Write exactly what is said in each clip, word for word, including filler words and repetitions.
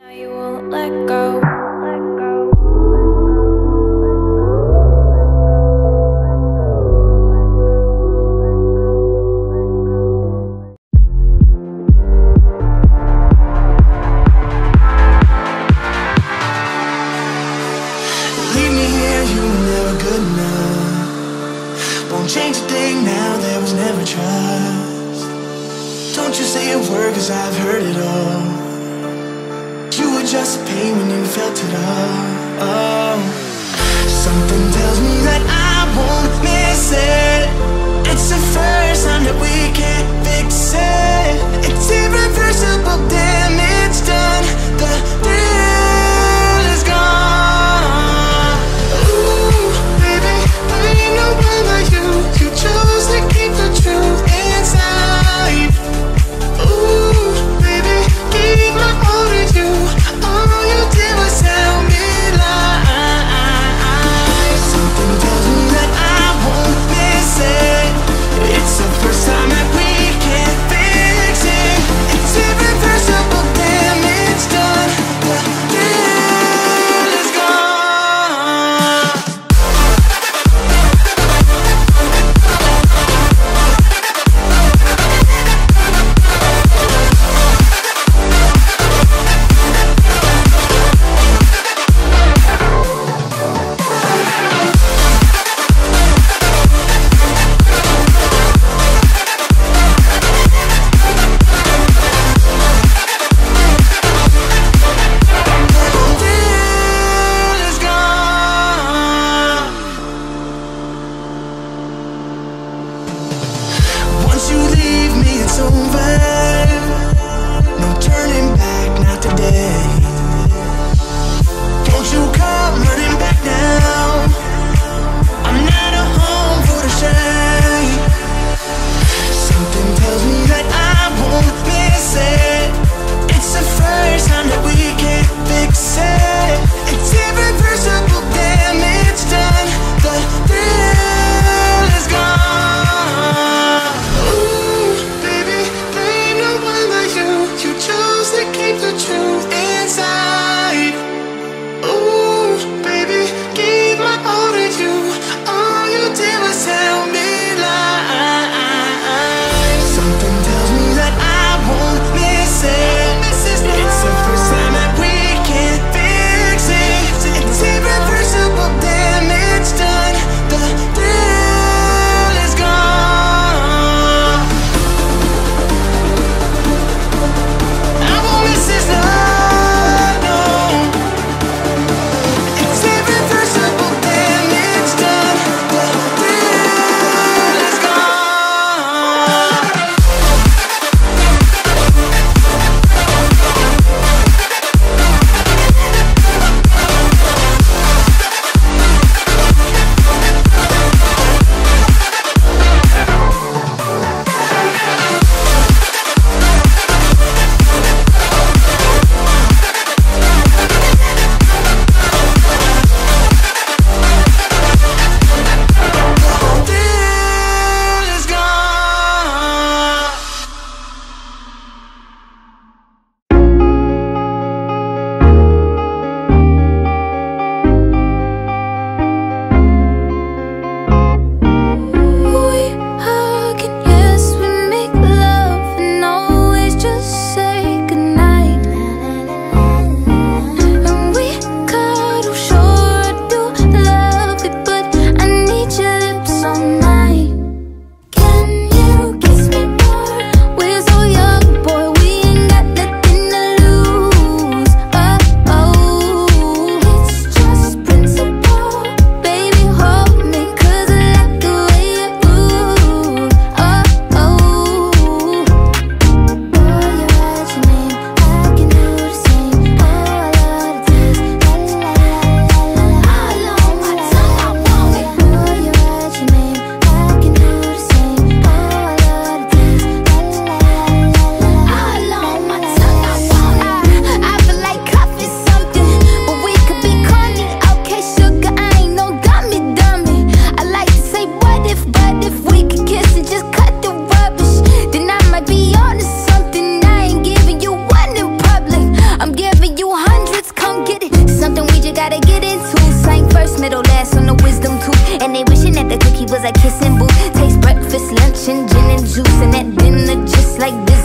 Now you won't let go. Leave me here, you were never good enough. Won't change a thing now, there was never trust. Don't you say a word, cause I've heard it all. You were just a pain when you felt it all. Oh. Something tells me that I won't miss it. It's the first time that we can't fix it. It's irreversible damage done. The thrill is gone. Ooh, baby, I ain't no one like you. You chose to keep the truth inside. Ooh, baby, gave my all to you. All you did was tell me lies. Something tells me that I won't miss it. It's the first time that we can't fix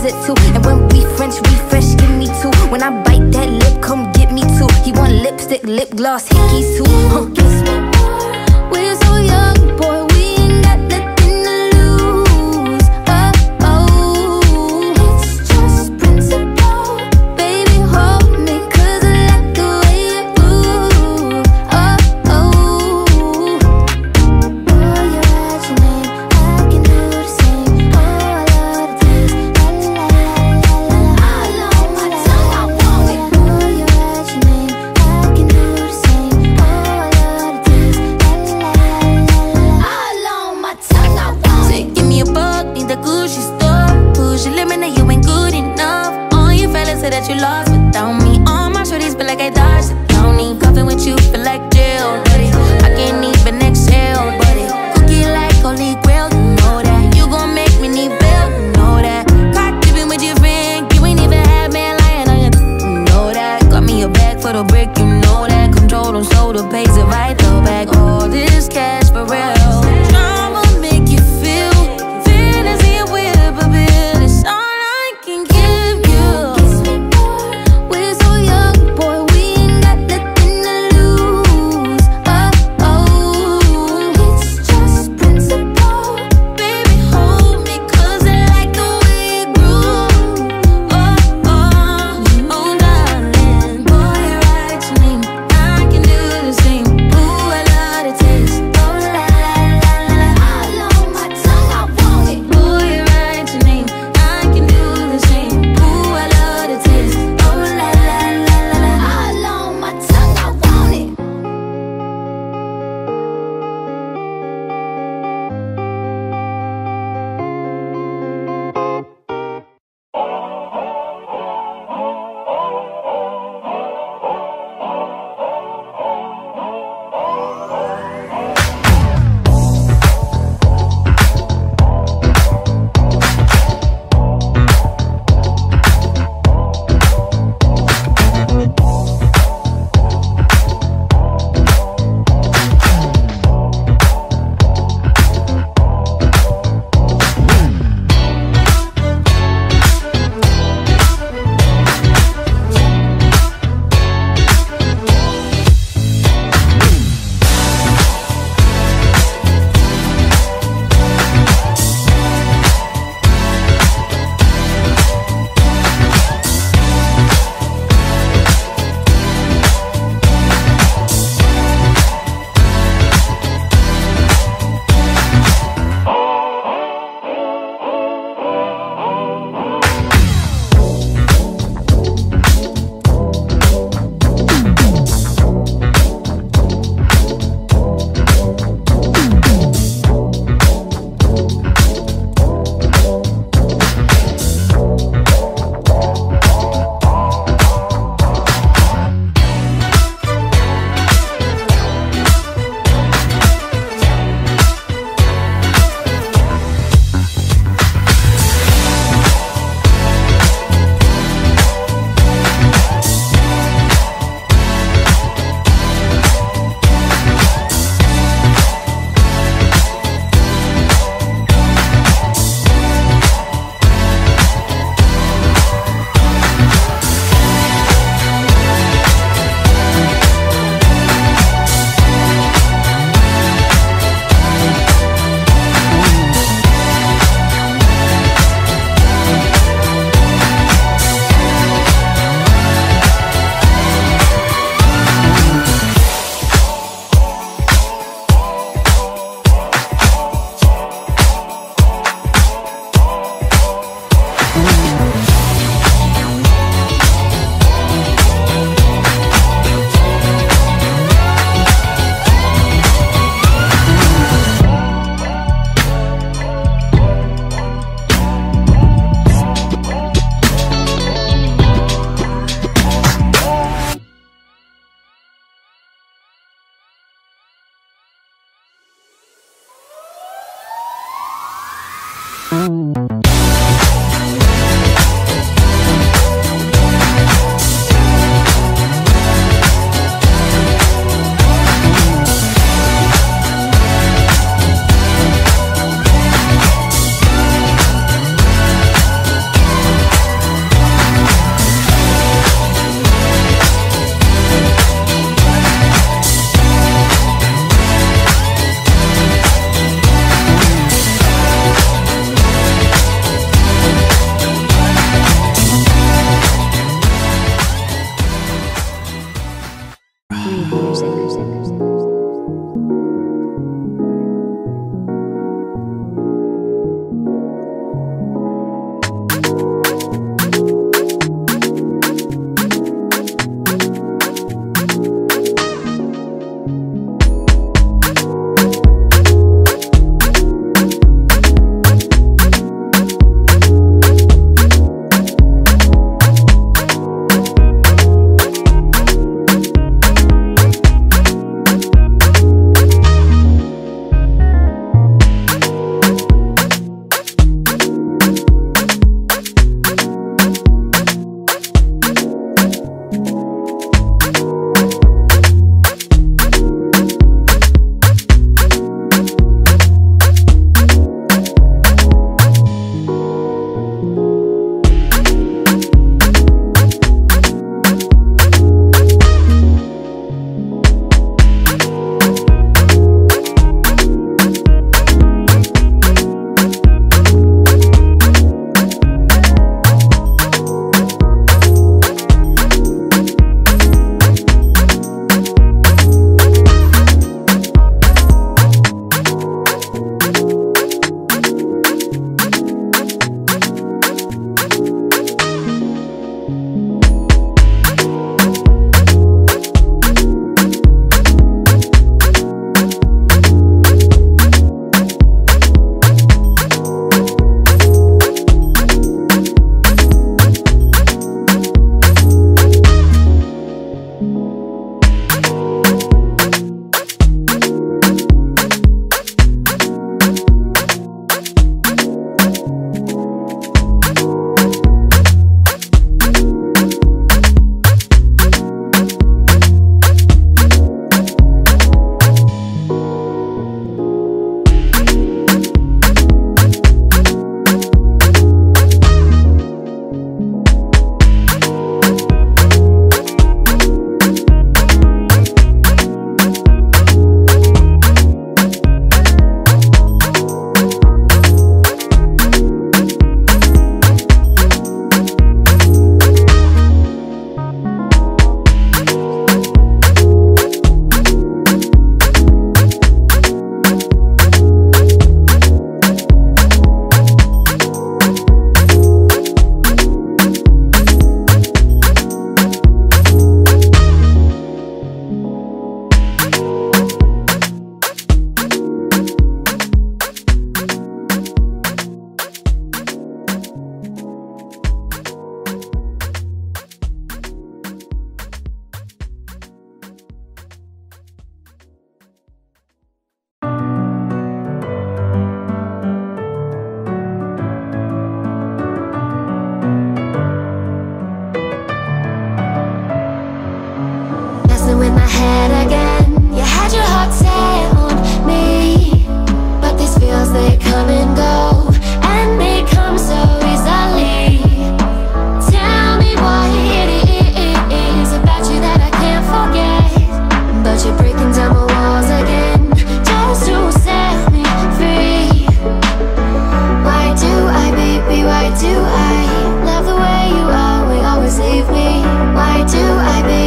it too. And when we French refresh, give me two. When I bite that lip, come get me two. He want lipstick, lip gloss, hickeys too. Huh. Kiss me more. We're so young, boy, we ain't got nothing to lose. Oh, oh, it's just principle. Baby, hold me, cause I like the way you move. Oh, oh, oh, you write your name, I can do the same. Oh, I love the taste, la la la la la. All on my tongue, I want it. Oh, you write your name, I can do the same. Oh, I love the taste, la la la la la. All on my tongue, I want it. Say, give me a buck, need the Gucci store. Push your limit, now you ain't good enough. All you fellas say that you lost without me. All my shorties feel like I dodged the county. Cuffing with you feel like jail, buddy. I can't even exhale, buddy. Cookie like holy grail, you know that. You gon' make me need bail, you know that. Caught dipping with your friend, you ain't even had man lying on you, you know that. Got me a bag for the brick, you know that. Control them, so the pays it right, throw back all this cash for real. Drama make you feel, fantasy and whip a bill. It's all I can give you. Kiss me more.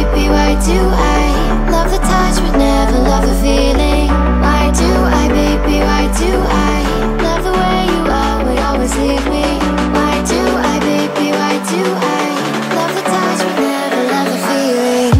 baby, why do I love the touch but never love the feeling? Why do I, baby, why do I love the way you are, but always leave me? Why do I, baby, why do I love the touch but never love the feeling?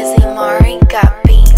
Zimari got beats.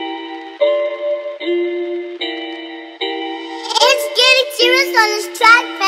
It's getting serious on this track.